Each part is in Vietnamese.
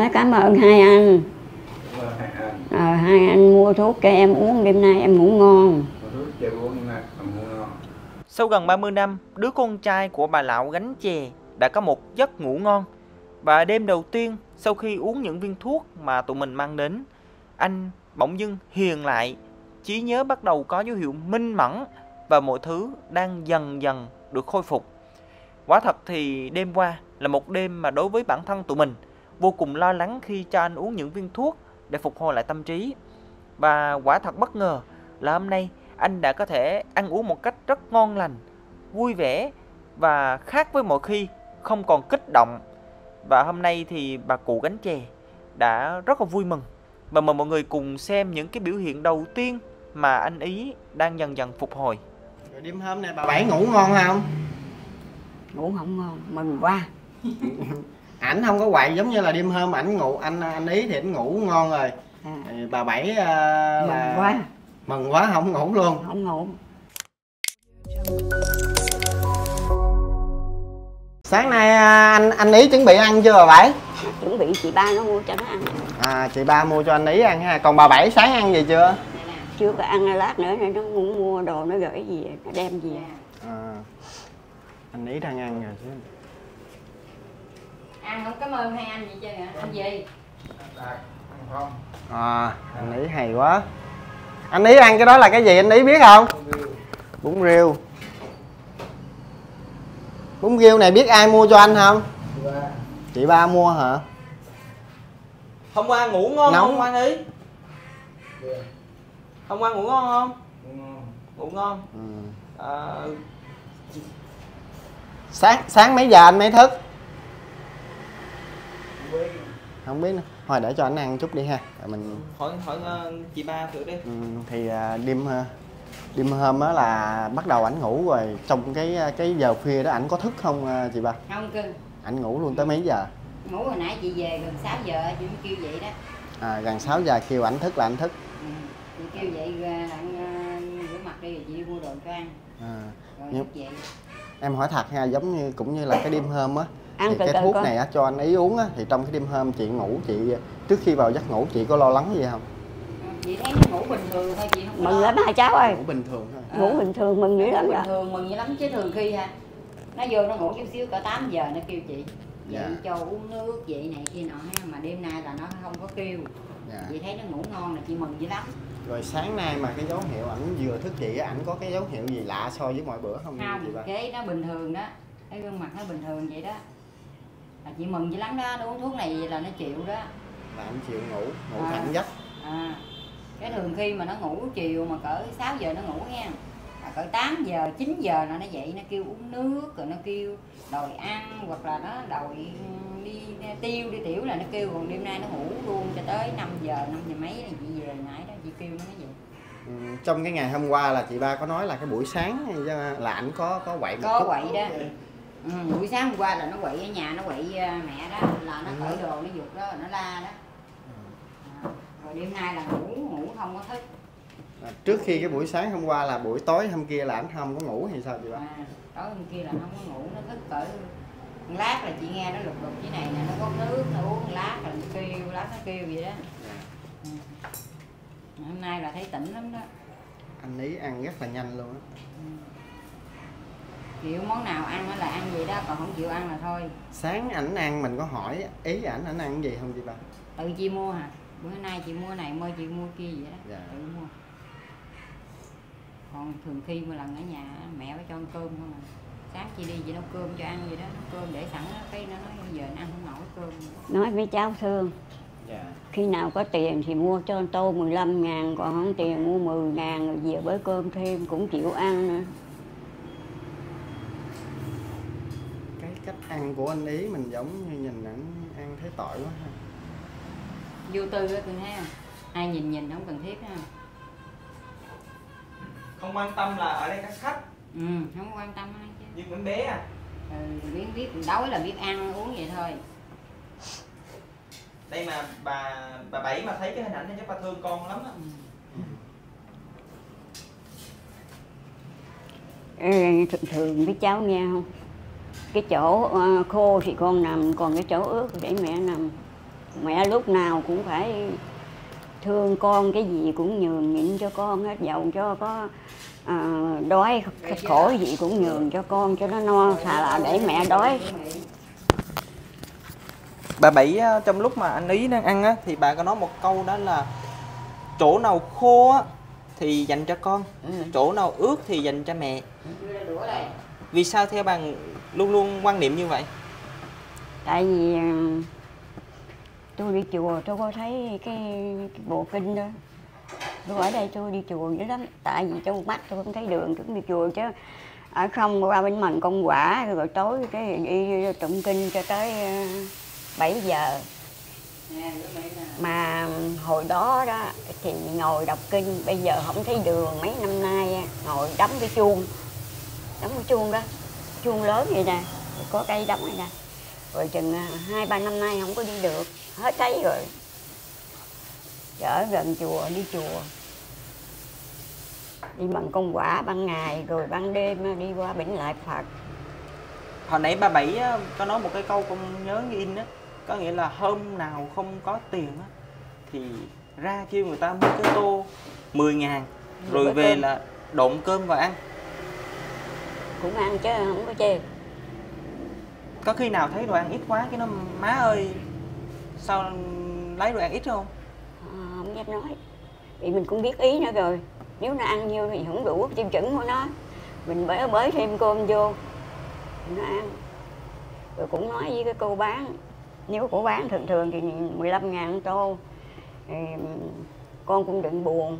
Nói cảm ơn hai anh. Cảm ơn hai anh. Hai anh mua thuốc cho em uống, đêm nay em ngủ ngon. Mua thuốc cho uống đêm nay em ngủ ngon. Sau gần 30 năm, đứa con trai của bà Lạo gánh chè đã có một giấc ngủ ngon. Và đêm đầu tiên sau khi uống những viên thuốc mà tụi mình mang đến, anh bỗng dưng hiền lại, trí nhớ bắt đầu có dấu hiệu minh mẫn và mọi thứ đang dần dần được khôi phục. Quả thật thì đêm qua là một đêm mà đối với bản thân tụi mình vô cùng lo lắng khi cho anh uống những viên thuốc để phục hồi lại tâm trí. Và quả thật bất ngờ là hôm nay anh đã có thể ăn uống một cách rất ngon lành, vui vẻ và khác với mọi khi, không còn kích động. Và hôm nay thì bà cụ gánh chè đã rất là vui mừng. Và mời mọi người cùng xem những cái biểu hiện đầu tiên mà anh Ý đang dần dần phục hồi. Rồi đêm hôm nay bà Bảy ngủ ngon không? Ngủ không ngon, mừng quá. Ảnh không có quậy giống như là đêm hôm ảnh ngủ, anh Ý thì ảnh ngủ ngon rồi. Bà Bảy Mừng quá. Mừng quá không ngủ luôn. Không ngủ. Sáng nay anh Ý chuẩn bị ăn chưa bà Bảy? Chuẩn bị chị ba nó mua cho nó ăn. Chị ba mua cho anh Ý ăn ha. Còn bà Bảy sáng ăn gì chưa? Chưa có ăn, lát nữa nó muốn mua đồ nó gửi gì, nó đem gì. Anh Ý đang ăn rồi chứ. Ăn không cảm ơn hai anh gì chứ hả? Anh gì? Không. Anh Ý hay quá. Anh Ý ăn cái đó là cái gì anh Ý biết không? Bún riêu. Bún riêu này biết ai mua cho anh không? Chị ba mua hả? Hôm qua ngủ ngon Nóng. không anh Ý? Hôm qua ngủ ngon không? Ngủ ngon. Sáng mấy giờ anh mới thức? Không biết nữa. Thôi để cho anh ăn chút đi ha. Rồi mình Hỏi chị ba thử đi. thì đêm hôm á là bắt đầu ảnh ngủ rồi, trong cái giờ khuya đó ảnh có thức không chị ba? Không cưng. Ảnh ngủ luôn tới mấy giờ? Ngủ hồi nãy chị về gần 6 giờ chị mới kêu vậy đó. Gần 6 giờ kêu ảnh thức là ảnh thức. Chị kêu vậy anh rửa mặt đi rồi chị đi mua đồ cho ăn. Rồi Nhưng thức dậy. em hỏi thật ha, giống như cũng như là cái đêm hôm á thì từ cái từ thuốc con. này á cho anh Ý uống á, thì trong cái đêm hôm chị ngủ, chị trước khi vào giấc ngủ chị có lo lắng gì không? Chị thấy nó ngủ bình thường thôi, chị không Mừng lo. lắm hai cháu ơi. Ngủ bình thường thôi. Ngủ bình thường mừng dữ lắm Bình đó. thường mừng dữ lắm chứ thường khi ha. Nó vô nó ngủ chút xíu cỡ 8 giờ nó kêu chị. Vậy cho uống nước vậy này kia nọ ha, mà đêm nay là nó không có kêu. Chị thấy nó ngủ ngon là chị mừng dữ lắm. Rồi sáng nay mà cái dấu hiệu ảnh vừa thức dậy á, ảnh có cái dấu hiệu gì lạ so với mọi bữa không? Không, cái nó bình thường đó, cái gương mặt nó bình thường vậy đó. Là chị mừng dữ lắm đó, nó uống thuốc này là nó chịu đó. Là anh chịu ngủ thẳng giấc. Cái thường khi mà nó ngủ chiều mà cỡ 6 giờ nó ngủ nha, cỡ 8 giờ 9 giờ nó dậy nó kêu uống nước, rồi nó kêu đòi ăn, hoặc là nó đòi đi tiêu đi tiểu là nó kêu. Còn đêm nay nó ngủ luôn cho tới 5 giờ mấy là chị về nãy đó chị kêu nó vậy. Trong cái ngày hôm qua là chị ba có nói là cái buổi sáng là ảnh có quậy một có chút. Quậy đó. Buổi sáng hôm qua là nó quậy ở nhà, nó quậy mẹ đó, là nó cởi đồ nó giục đó, nó la đó. Rồi đêm nay là ngủ không có thức. Trước khi cái buổi sáng hôm qua là buổi tối hôm kia là ảnh không có ngủ thì sao chị ba? Tối hôm kia là không có ngủ, nó thức cỡ một lát là chị nghe nó lục đục dưới này nè, nó có nước nó uống một lát là nó kêu vậy đó. Hôm nay là thấy tỉnh lắm đó. Anh Ý ăn rất là nhanh luôn á. Chịu món nào ăn là ăn vậy đó, còn không chịu ăn là thôi. Sáng ảnh ăn mình có hỏi ý ảnh ăn cái gì không chị ba? Tự chị mua hả? Bữa nay chị mua này, chị mua kia vậy đó. Tự mua. Còn thường khi một lần ở nhà mẹ phải cho ăn cơm không à. Sáng chị đi chị nấu cơm cho ăn vậy đó, nấu cơm để sẵn đó, cái nó nói giờ nó ăn không nổi cơm. Nói với cháu thương. Khi nào có tiền thì mua cho tô 15.000, còn không tiền mua 10.000 rồi về với cơm thêm cũng chịu ăn nữa. Cái cách ăn của anh Ý mình giống như nhìn ảnh ăn thấy tội quá ha. Vô tư á tôi thấy không? Ai nhìn không cần thiết ha. Không quan tâm là ở đây các khách. Không quan tâm ai chứ. Nhưng vẫn bé à. Biết đói là biết ăn uống vậy thôi. Đây mà bà Bảy mà thấy cái hình ảnh này chắc bà thương con lắm á. Thường với cháu nghe không? Cái chỗ khô thì con nằm, còn cái chỗ ướt để mẹ nằm. Mẹ lúc nào cũng phải thương con, cái gì cũng nhường nhịn cho con hết, dầu cho có đói khổ gì cũng nhường cho con cho nó no, thà là để mẹ đói. Bà Bảy trong lúc mà anh Ý đang ăn á thì bà có nói một câu đó là chỗ nào khô á thì dành cho con, chỗ nào ướt thì dành cho mẹ. Vì sao theo bà luôn luôn quan niệm như vậy? Tại vì tôi đi chùa tôi có thấy cái bộ kinh đó. Tôi ở đây tôi đi chùa dữ lắm. Tại vì trong mắt tôi không thấy đường, tôi cũng đi chùa chứ. Ở không qua bên Mần Công Quả rồi tối cái đi tụng kinh cho tới 7 giờ. Mà hồi đó đó thì ngồi đọc kinh, bây giờ không thấy đường. Mấy năm nay ngồi đóng cái chuông đó, chuông lớn vậy nè, có cây đóng này nè. Rồi chừng 2-3 năm nay không có đi được, hết thấy rồi. Ở gần chùa, đi chùa, đi Bằng Công Quả ban ngày rồi ban đêm đi qua Bỉnh Lại Phật. Hồi nãy bà Bảy có nói một cái câu con nhớ như in á, có nghĩa là hôm nào không có tiền á thì ra kêu người ta mua cái tô 10.000 rồi về là độn cơm và ăn. Cũng ăn chứ không có chê. Có khi nào thấy đồ ăn ít quá cái nó má ơi sao lấy đồ ăn ít không? Không dám nói, vì mình cũng biết ý nó rồi. Nếu nó ăn nhiêu thì không đủ tiêu chuẩn của nó, mình bới thêm cơm vô nó ăn. Rồi cũng nói với cái cô bán, nếu cô bán thường thì 15.000 tô thì con cũng đừng buồn,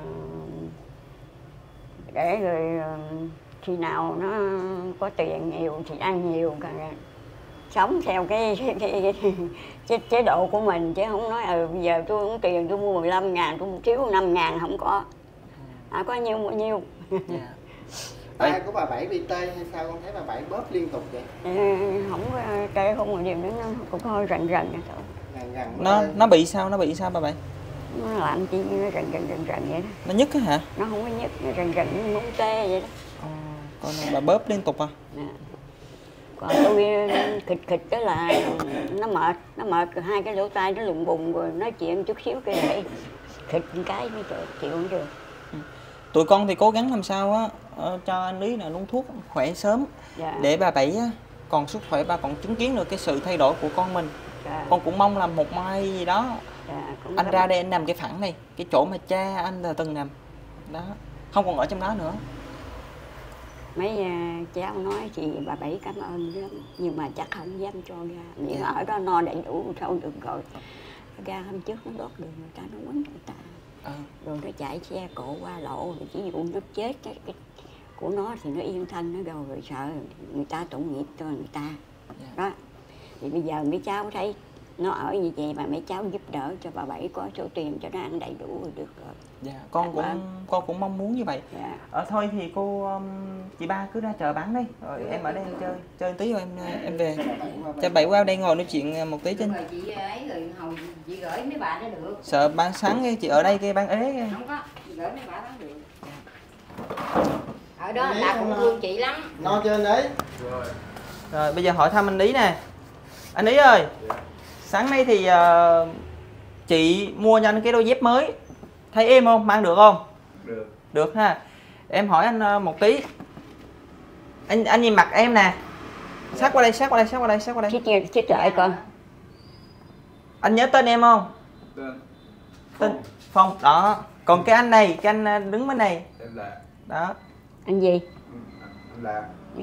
để rồi khi nào nó có tiền nhiều thì ăn nhiều, sống theo cái chế độ của mình, chứ không nói bây giờ tôi không tiền tôi mua 15.000, tôi thiếu 5.000 không có. Có nhiêu bao nhiêu. Tay của bà Bảy bị tê hay sao con thấy bà Bảy bóp liên tục vậy? Không có tê, không có điều đó, nó cũng hơi rần Nó bị sao bà Bảy? Nó làm chi nó rần vậy đó. Nó nhức á hả? Nó không có nhức, nó rần muốn tê vậy đó. Còn bà bóp liên tục à? Còn tôi khịch đó là nó mệt hai cái lỗ tai nó lùng bùng, rồi nói chuyện chút xíu cái này khịch cái mới chịu không được. Tụi con thì cố gắng làm sao á cho anh Lý là uống thuốc khỏe sớm, để bà Bảy á còn sức khỏe, bà còn chứng kiến được cái sự thay đổi của con mình. Con cũng mong là một mai gì đó anh ra đây anh nằm cái phẳng này, cái chỗ mà cha anh là từng nằm đó, không còn ở trong đó nữa. Mấy cháu nói chị bà Bảy cảm ơn lắm, nhưng mà chắc không dám cho ra, miệng ở đó no đầy đủ thôi được rồi. Ra hôm trước nó đốt đường người ta, nó quấn người ta, rồi nó chạy xe cộ qua lộ, rồi chỉ dụ nó chết cái của nó thì nó yên thân nó rồi sợ người ta tội nghiệp cho người ta. Đó thì bây giờ mấy cháu thấy nó ở như vậy mà mấy cháu giúp đỡ cho bà Bảy có số tiền cho nó ăn đầy đủ rồi được rồi. Con cũng mong muốn như vậy. Thôi thì chị ba cứ ra chợ bán đi, rồi em ở đây em chơi tí rồi em về. Cho Bảy qua đây ngồi nói chuyện một tí trên. Chị ấy rồi hầu chị gửi mấy bà đó được. Sợ bán sáng chị ở đây cái bán ế. Không có, chị gửi mấy bà bán được. Ở đó người ta cũng thương chị lắm. No trên đấy. Rồi bây giờ hỏi thăm anh Lý nè. Anh Lý ơi, sáng nay thì chị mua cho anh cái đôi dép mới, thấy êm không, mang được không? Được ha. Em hỏi anh một tí, anh nhìn mặt em nè, sát qua đây. Chết lại con. Anh nhớ tên em không? Tên Phong đó. Còn cái anh này, cái anh đứng bên này đó. Anh gì? Anh Lạc.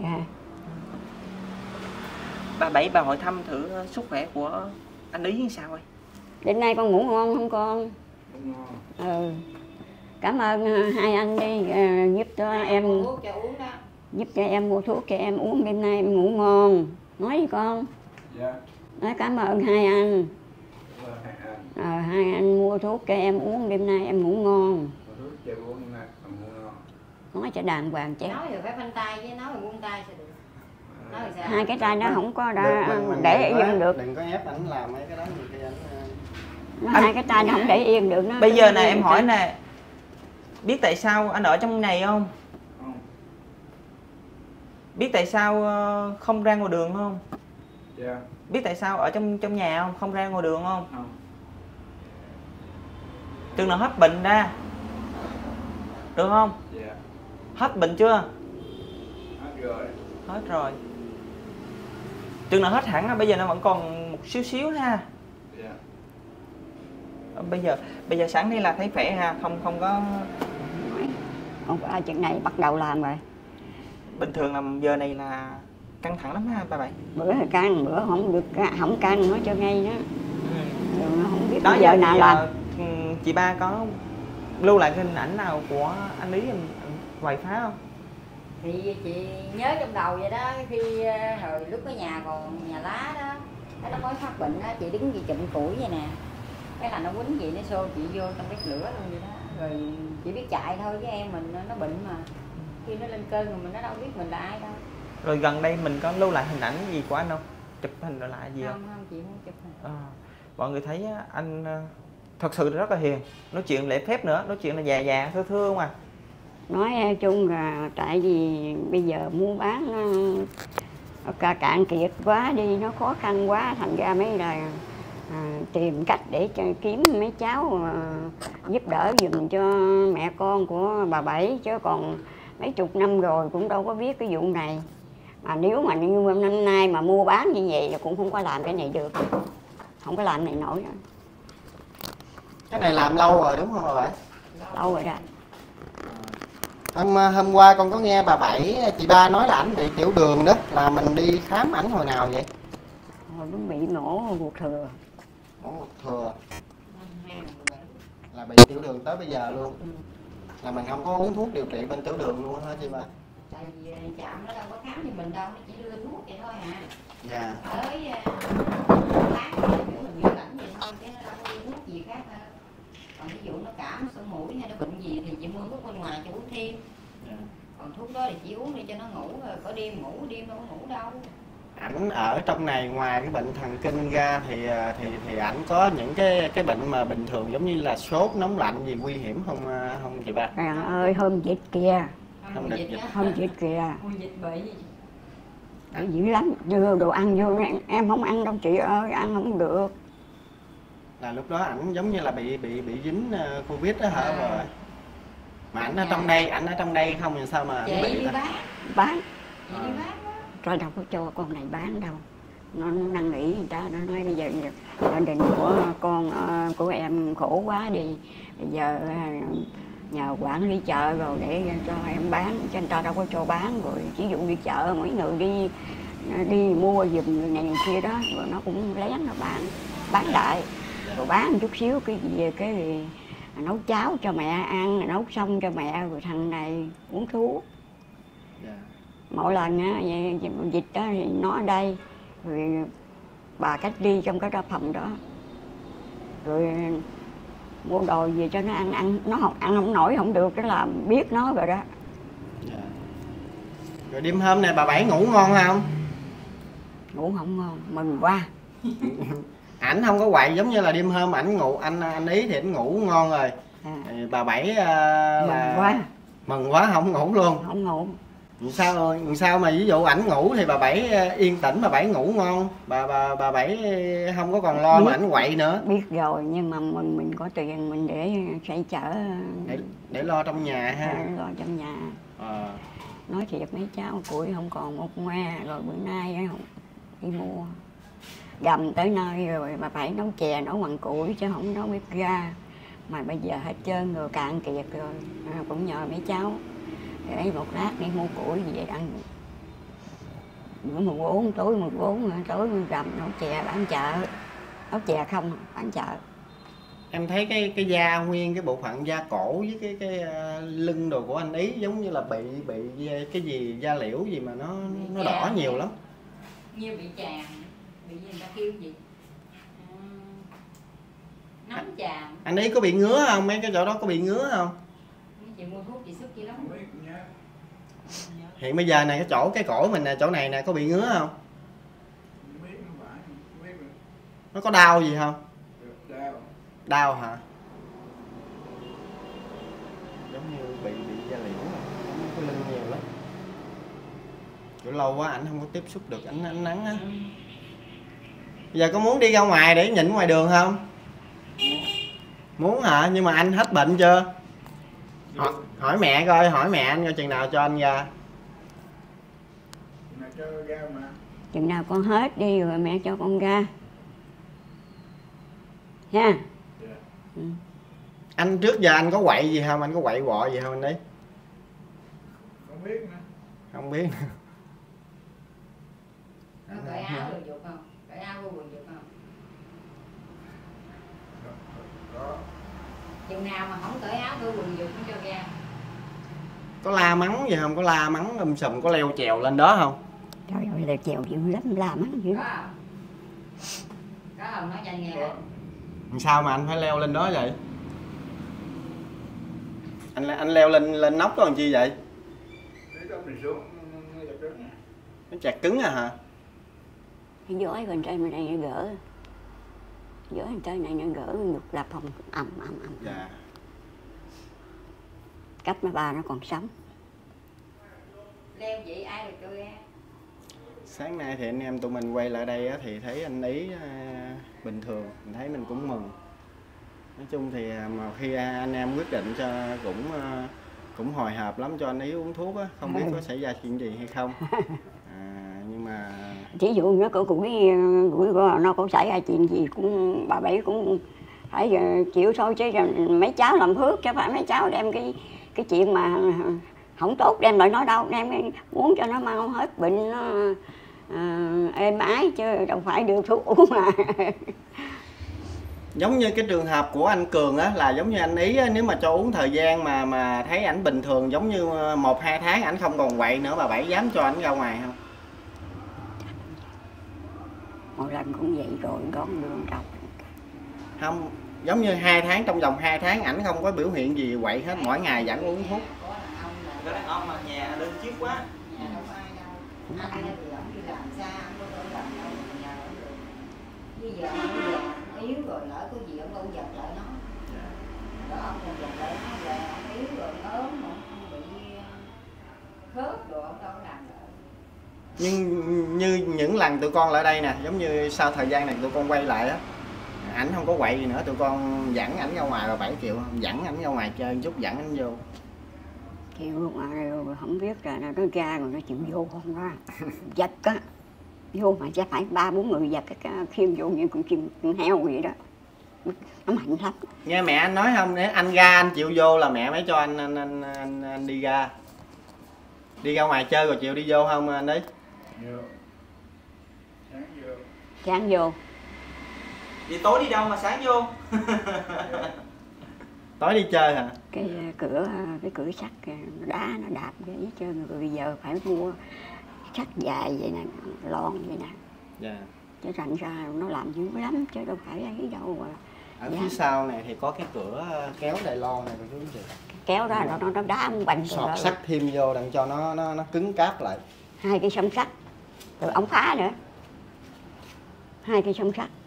Bà Bảy, bà hỏi thăm thử sức khỏe của anh Lý như sao rồi? Đến nay con ngủ ngon không con? Cảm ơn hai anh đi giúp cho em, giúp cho em mua thuốc cho em uống, đêm nay em ngủ ngon. Nói gì con? Nói cảm ơn hai anh. Hai anh mua thuốc cho em uống, đêm nay em ngủ ngon. Nói cho đàng hoàng chứ. Nói rồi phải phanh tay chứ, nói rồi buông tay sao được. Hai cái tay nó không có để yên được. Đừng có ép ảnh làm mấy cái đó nhiều khi ảnh hai cái tay nó không để yên được. Nó bây giờ này em hỏi nè, biết tại sao anh ở trong này không? Biết tại sao không ra ngoài đường không? biết tại sao ở trong nhà không? Không ra ngoài đường không? Không. Chừng nào hết bệnh ra. Được không? Dạ. Hết bệnh chưa? Hết rồi. Hết rồi. Chừng nào hết hẳn, bây giờ nó vẫn còn một xíu xíu ha. Dạ. Bây giờ sáng nay là thấy khỏe ha, không có Không phải chuyện này bắt đầu làm rồi. bình thường là giờ này là căng thẳng lắm ha bà Bảy. Bữa thì căng, bữa không được, không căng nói cho ngay đó. Rồi nó không biết Đó giờ nào làm. chị ba có lưu lại cái hình ảnh nào của anh Lý quậy phá không? Thì chị nhớ trong đầu vậy đó, khi hồi lúc cái nhà còn nhà lá đó, cái nó mới phát bệnh đó, chị đứng chị chụm củi vậy nè, cái là nó quýnh chị, nó xô chị vô trong bếp lửa luôn vậy đó, rồi chị biết chạy thôi, chứ em mình nó bệnh mà, khi nó lên cơn rồi mình nó đâu biết mình là ai đâu. Rồi gần đây mình có lưu lại hình ảnh gì của anh không? Chụp hình rồi lại gì không? Không, chị không chụp hình. Mọi người thấy anh thật sự rất là hiền, nói chuyện lễ phép nữa, nói chuyện là già già thưa thưa không à. Nói chung là tại vì bây giờ mua bán nó cạn kiệt quá đi, nó khó khăn quá, thành ra mấy là tìm cách để kiếm mấy cháu giúp đỡ giùm cho mẹ con của bà Bảy, chứ còn mấy chục năm rồi cũng đâu có biết cái vụ này. Mà nếu mà như năm nay mà mua bán như vậy là cũng không có làm cái này được, không có làm này nổi nữa. Cái này làm lâu rồi đúng không bà Bảy? Lâu rồi đó. Hôm qua con có nghe bà Bảy, chị ba nói là ảnh bị tiểu đường đó, là mình đi khám ảnh hồi nào vậy? Rồi nó bị mổ ruột thừa. Mổ ruột thừa. Là bị tiểu đường tới bây giờ luôn. Là mình không có uống thuốc điều trị bên tiểu đường luôn hả chị ba? Tại vì trạm nó đâu có khám cho mình đâu, nó chỉ đưa thuốc vậy thôi à. Dạ. Tới bán nếu mình dự lãnh vậy thôi, chứ nó đâu có đưa thuốc gì khác hết. Còn ví dụ nó cảm sổ mũi hay nó bệnh gì thì chị mua thuốc bên ngoài cho uống thêm. Còn thuốc đó thì chỉ uống để cho nó ngủ, rồi có đêm ngủ, đêm đâu có ngủ đâu. Ảnh ở trong này ngoài cái bệnh thần kinh ra thì ảnh có những cái bệnh mà bình thường giống như là sốt, nóng lạnh gì nguy hiểm không chị ba? Trời ơi, hôm dịch kìa, Không được dịch. hôm dịch kìa, Mùi dịch bị dữ lắm, đưa đồ ăn vô, em không ăn đâu chị ơi, ăn không được. Là lúc đó ảnh giống như là bị dính Covid đó hả rồi? Mà ảnh ở trong đây không thì sao mà chị bị đi ta? Bán, Chị đi bán đó. rồi đâu có cho con này bán đâu. Nó năn nỉ người ta, nó nói bây giờ gia đình của con của em khổ quá đi, bây giờ nhờ quản lý chợ rồi để cho em bán, cho người ta đâu có cho bán. Rồi ví dụ đi chợ mỗi người đi mua giùm người này người kia đó, rồi nó cũng lén nó bán đại, rồi bán một chút xíu cái gì cái nấu cháo cho mẹ ăn, nấu xong cho mẹ, rồi thằng này uống thuốc. Mỗi lần á dịch đó thì nó ở đây, rồi bà cách ly trong cái phòng đó, rồi mua đồ về cho nó ăn nó ăn không nổi, không được, đó là biết nó rồi đó. Rồi đêm hôm này bà Bảy ngủ ngon không? Ngủ không ngon, mừng quá. Ảnh không có quậy giống như là đêm hôm ảnh ngủ, anh Ý thì ảnh ngủ ngon rồi. Thì bà Bảy mừng quá không ngủ luôn. Không ngủ. Sao mà ví dụ ảnh ngủ thì bà Bảy yên tĩnh, bà Bảy ngủ ngon, bà Bảy không có còn lo mà ảnh quậy nữa. Biết rồi, nhưng mà mình có tiền mình để xoay chở để lo trong nhà ha. Lo trong nhà. Nói thiệt mấy cháu củi không còn một ngoe, rồi bữa nay đi mua gầm tới nơi rồi bà phải nấu chè, nấu bằng củi chứ không nấu bếp ga. Mà bây giờ hết trơn rồi, cạn kiệt rồi, cũng nhờ mấy cháu để một lát đi mua củi về ăn. Bữa 14 tối 14 tối gầm nấu chè bán chợ, nấu chè không bán chợ. Em thấy cái da nguyên, cái bộ phận da cổ với cái lưng đồ của anh Ý giống như là bị cái gì da liễu gì mà nó đỏ nhiều lắm. Như bị tràn, bị gì người ta kêu gì? Nóng tràn. Anh Ý có bị ngứa không? Mấy cái chỗ đó có bị ngứa không? Chị mua thuốc chị sức chị lắm. Hiện bây giờ này cái cổ mình nè, chỗ này nè có bị ngứa không? Nó có đau gì không? Đau hả? Giống như bị da liễu rồi, cái lưng nhiều lắm. Kiểu lâu quá ảnh không có tiếp xúc được ánh nắng á. Giờ có muốn đi ra ngoài để nhịn ngoài đường không? Muốn hả? Nhưng mà anh hết bệnh chưa? Hỏi mẹ coi, hỏi mẹ anh coi chừng nào cho anh ra. Mà cho ra mà. Chừng nào con hết đi rồi mẹ cho con ra nha. Dạ. Ừ. Anh trước giờ anh có quậy gì không? Anh có quậy quọ gì không anh đấy? Không biết nữa. Không biết. Nó cởi áo rồi dục không? Cởi áo của quần dục không? Có. Chừng nào mà không cởi áo tôi quần dục nó cho ra. Có la mắng gì không? Có la mắng sùm, có leo trèo lên đó không? Trời ơi là chèo dữ lắm, làm á dữ. Có không? Có không? Nói cho anh nghe. Sao mà anh phải leo lên đó vậy? Anh leo lên nóc đó làm chi vậy? Thế đó mình xuống nó giật đó. Nó chặt cứng à hả? Cái giỏi bên trên này nó gỡ, giỏi bên trên này nó gỡ ngực là phòng ầm. Dạ. Cách mà bà nó còn sống. Leo vậy ai được cho ra? Sáng nay thì anh em tụi mình quay lại đây á, thì thấy anh Ý bình thường, mình thấy mình cũng mừng. Nói chung thì mà khi anh em quyết định cho cũng hồi hộp lắm cho anh Ý uống thuốc á, không biết có xảy ra chuyện gì hay không. Nhưng mà Ví dụ nó cũng nó có xảy ra chuyện gì cũng bà Bảy cũng phải chịu thôi, chứ mấy cháu làm phước chứ phải mấy cháu đem cái chuyện mà không tốt đem lại nói đâu, đem muốn cho nó mau hết bệnh nó êm ái chứ đâu phải đưa thuốc uống mà. giống như cái trường hợp của anh Cường á, là giống như anh Ý á, nếu mà cho uống thời gian mà thấy ảnh bình thường giống như 1-2 tháng ảnh không còn quậy nữa, bà Bảy dám cho ảnh ra ngoài không? Một lần cũng vậy rồi, đón đường đâu. Không, giống như 2 tháng, trong vòng 2 tháng ảnh không có biểu hiện gì quậy hết, mỗi ngày vẫn uống thuốc. Có đàn ông là Có đàn ông mà nhà đơn chiếc quá. nhà đâu có ai đâu. Anh thì ổng đi làm xa, không có tới làm đâu mà nhà ổng được. Bây giờ nó yếu rồi, lỡ có gì ổng đâu giật lại nó. Lỡ ông còn giật lại nó về ổng yếu rồi, ốm mà không bị khớp rồi ổng đâu có làm được. Nhưng như những lần tụi con lại đây nè, giống như sau thời gian này tụi con quay lại á, ảnh không có quậy gì nữa, tụi con dẫn ảnh ra ngoài là 7 triệu không? Dẫn ảnh ra ngoài chơi chút, dẫn ảnh vô. Chịu mà không biết là nó ra rồi nó chịu vô không đó. Giật á, vô mà chắc phải 3-4 người giật cái khiêm vô như con chim heo vậy đó. Nó mạnh lắm. Nghe mẹ anh nói không, nếu anh ra anh chịu vô là mẹ mới cho anh đi ra. Đi ra ngoài chơi rồi chịu đi vô không anh ấy? Vô. Sáng vô. Sáng vô. Vậy tối đi đâu mà sáng vô? Tối đi chơi hả? Cái cửa sắt đá nó đạp cái hết trơn rồi, bây giờ phải mua sắt dài vậy nè, lon vậy nè. Dạ. Chứ thành ra nó làm dữ lắm chứ đâu phải ấy đâu mà. Ở Dạ. phía sau này thì có cái cửa kéo Đài Loan này cô chú anh chị. Kéo ra nó đá không bành rồi. Sọt sắt thêm vô đặng cho nó cứng cáp lại. 2 cây song sắt rồi ống phá nữa, 2 cây song sắt.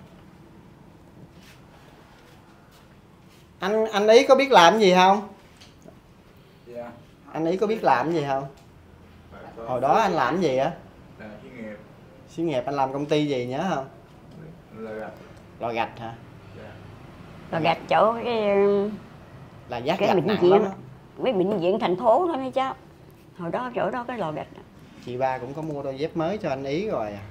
Anh Ý có biết làm gì không? Dạ. Anh Ý có biết làm gì không? Phải có. Hồi đó anh làm gì á? Là chuyên nghiệp. Xí nghiệp anh làm công ty gì nhớ không? Là gặp. Lò gạch hả? Dạ. Rồi gạch chỗ Là giác cái gạch bệnh nặng viện, lắm á. mấy bệnh viện thành phố đó mấy cháu. Hồi đó chỗ đó cái lò gạch đó. Chị ba cũng có mua đôi dép mới cho anh Ý rồi à.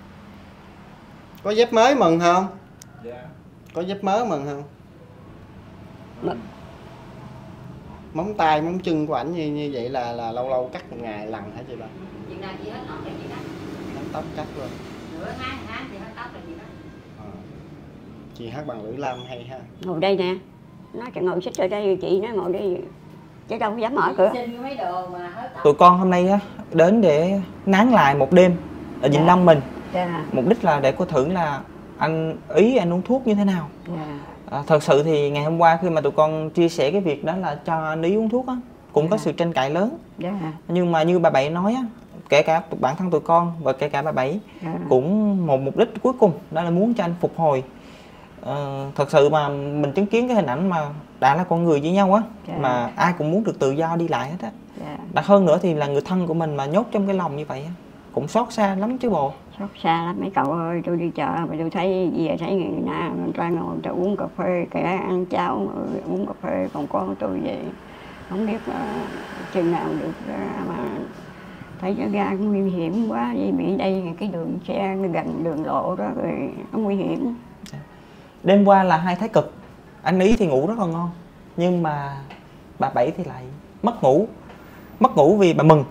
Có dép mới mừng không? Dạ. Có dép mới mừng không? Mừng. Móng tay, móng chân của ảnh như vậy là lâu lâu cắt một ngày lần hả chị ba? Chuyện nào chị hết tóc là chị đó. Nắm tóc cắt luôn. Nửa tháng chị hết tóc là chị đó. Chị hát bằng lưỡi lam hay ha. Ngồi đây nè, nó chẳng ngồi xích ở đây, chị nó ngồi đây chứ đâu dám mở cửa. Xin mấy đồ mà hết tóc. Tụi con hôm nay á đến để nán lại một đêm ở Vĩnh Long mình. Dạ. Mục đích là để coi thử là anh Ý anh uống thuốc như thế nào. Dạ. Thật sự thì ngày hôm qua khi mà tụi con chia sẻ cái việc đó là cho anh Ý uống thuốc á, cũng có sự tranh cãi lớn. Dạ. Nhưng mà như bà Bảy nói á, kể cả bản thân tụi con và kể cả bà Bảy cũng một mục đích cuối cùng đó là muốn cho anh phục hồi. Thật sự mà mình chứng kiến cái hình ảnh mà đã là con người với nhau á, mà ai cũng muốn được tự do đi lại hết á. Đặc hơn nữa thì là người thân của mình mà nhốt trong cái lòng như vậy á, cũng xót xa lắm chứ bộ. Xót xa lắm mấy cậu ơi, tôi đi chợ mà tôi thấy về thấy người nào người ta ngồi người ta uống cà phê, kẻ ăn cháo uống cà phê, còn con tôi vậy không biết chừng nào được mà thấy nó ra cũng nguy hiểm quá, vì bị đây cái đường xe gần đường lộ đó rồi nó nguy hiểm. Đêm qua là hai thái cực, anh Ý thì ngủ rất là ngon nhưng mà bà Bảy thì lại mất ngủ vì bà mừng.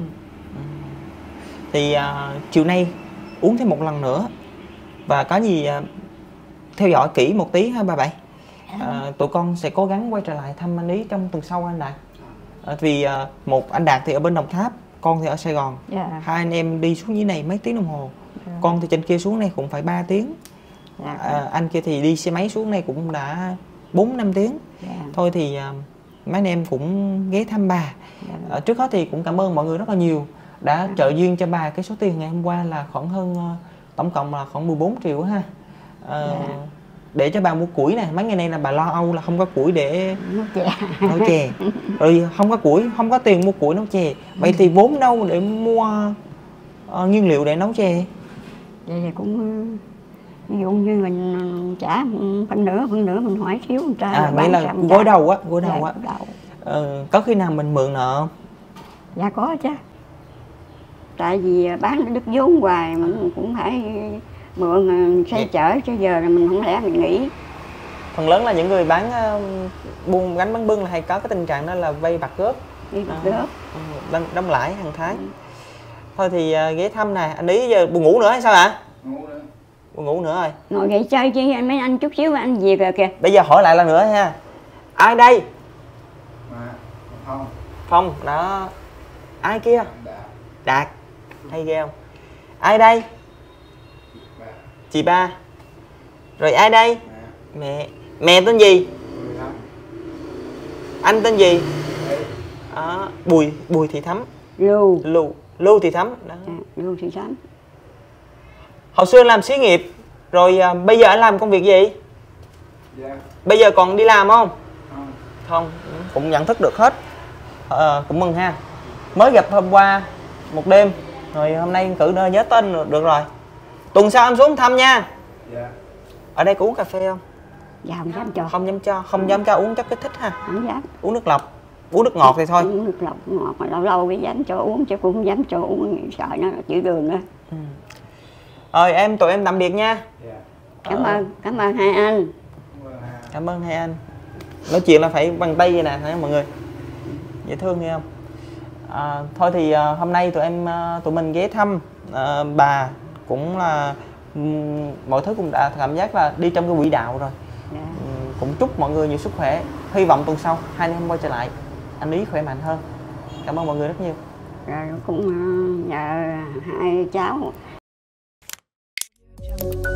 Thì chiều nay uống thêm một lần nữa và có gì theo dõi kỹ một tí ha bà Bảy. Tụi con sẽ cố gắng quay trở lại thăm anh Ý trong tuần sau anh Đạt. Vì một anh Đạt thì ở bên Đồng Tháp, con thì ở Sài Gòn. Hai anh em đi xuống dưới này mấy tiếng đồng hồ. Con thì trên kia xuống này cũng phải 3 tiếng. Anh kia thì đi xe máy xuống này cũng đã 4-5 tiếng. Thôi thì mấy anh em cũng ghé thăm bà. Trước hết thì cũng cảm ơn mọi người rất là nhiều đã trợ duyên cho bà cái số tiền ngày hôm qua là khoảng hơn tổng cộng là khoảng 14 triệu ha. Để cho bà mua củi nè, mấy ngày nay là bà lo âu là không có củi để nấu chè. Rồi không có củi, không có tiền mua củi nấu chè. Vậy thì vốn đâu để mua nguyên liệu để nấu chè? Vậy thì cũng ví dụ như mình trả phần nửa mình hỏi thiếu người ta. Vậy là gối đầu á, gối đầu á. Có khi nào mình mượn nợ không? Dạ có chứ. Tại vì bán đứt vốn hoài mình cũng phải mượn xe chở chứ giờ là mình không lẽ mình nghỉ. Phần lớn là những người bán buôn gánh bán bưng là hay có cái tình trạng đó là vay bạc góp. Đóng lãi hàng tháng. Thôi thì ghé thăm nè, anh Ý giờ buồn ngủ nữa hay sao ạ? Buồn ngủ nữa rồi. Ngồi dậy chơi chứ mấy anh chút xíu anh về rồi kìa. Bây giờ hỏi lại lần nữa nha. Ai đây? Phong. Phong, đó. Ai kia? Đạt. Hay ghê không? Ai đây? Chị Ba. Rồi ai đây? Mẹ. Mẹ tên gì? Anh tên gì? Bùi Thị Thắm. Lưu Thị Thắm. Đó. Lưu Thị Thắm. Hồi xưa anh làm xí nghiệp. Rồi bây giờ anh làm công việc gì? Bây giờ còn đi làm không? Không. Cũng nhận thức được hết. Cũng mừng ha. Mới gặp hôm qua một đêm. Rồi hôm nay cử nơi nhớ tên được rồi. Tuần sau em xuống thăm nha. Ở đây có uống cà phê không? Dạ không dám cho. Không dám cho uống chất kích thích ha. Không dám. Uống nước lọc. Uống nước ngọt thì thôi. Uống nước lọc ngọt mà lâu lâu mới dám cho uống chứ cũng không dám cho uống, sợ nó chịu đường nữa. Rồi tụi em tạm biệt nha. Cảm ơn hai anh. Cảm ơn hai anh. Nói chuyện là phải bằng tay vậy nè hả mọi người. Dễ thương nghe không? Thôi thì hôm nay tụi mình ghé thăm bà cũng là mọi thứ cũng đã cảm giác là đi trong cái quỹ đạo rồi. Cũng chúc mọi người nhiều sức khỏe. Hy vọng tuần sau hai anh em quay trở lại anh Ý khỏe mạnh hơn. Cảm ơn mọi người rất nhiều. Rồi cũng nhờ hai cháu